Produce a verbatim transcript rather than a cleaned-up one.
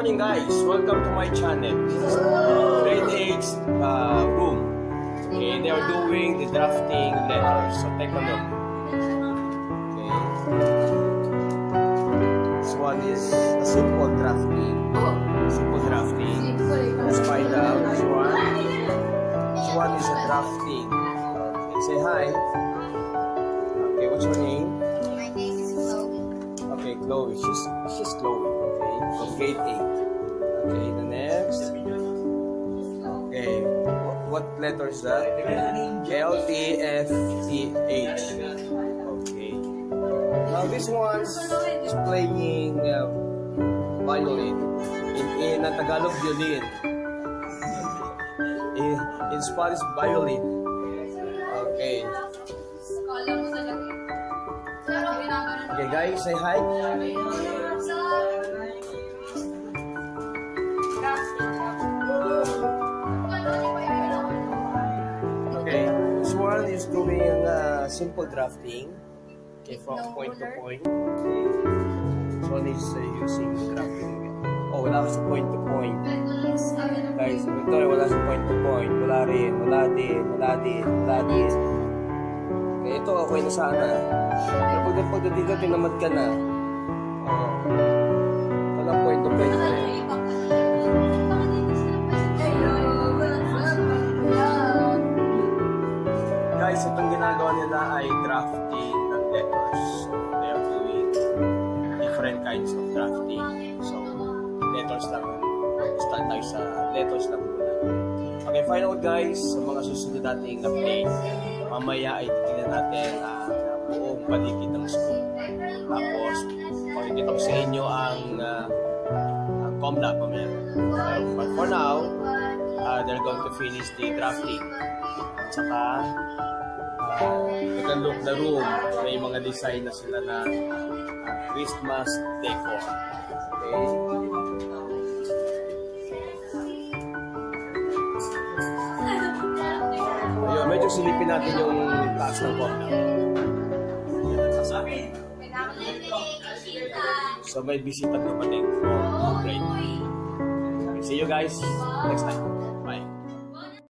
morning guys, welcome to my channel. This is grade eight uh, room. Okay, they are doing the drafting letters, so take a look. Okay, this one is a simple drafting. Simple drafting. Let's find out this one. This one is a drafting. Okay, say hi. Okay, what's your name? My name is Chloe. Okay, Chloe. She's she's Chloe. Okay, from grade eight. Okay, the next. Okay, what, what letter is that? L T F T H. Okay. Now this one is playing uh, violin in in a Tagalog violin. In, in Spanish violin. Okay. Okay guys, say hi. Okay, this one is doing uh, simple drafting. Okay, from point to point. Okay. This one is uh, using drafting. Oh, wala sa point to point. Guys, ito wala sa point to point. Wala rin, wala din, wala din, wala din. Okay, ito okay na sana. Pero pag pag dito tinamad ka na. Oh. Walang point to point. Guys, itong ginagawa nila ay drafting ng letters. So, they are doing different kinds of drafting. So, letters lang. Start tayo sa letters lang muna. Okay, find out guys, sa mga susunod nating update. Mamaya ay titignan natin ang uh, buong paligid ng school. Tapos, makikita ko sa inyo ang uh, uh, Comlab. Uh, but for now, uh, they're going to finish the drafting. At saka, uh, take a look the room. May mga design na sila na uh, Christmas decor. Okay? Ayun, medyo silipin natin yung taas ng Comlab. So may bisita dumating from grade. See you guys next time.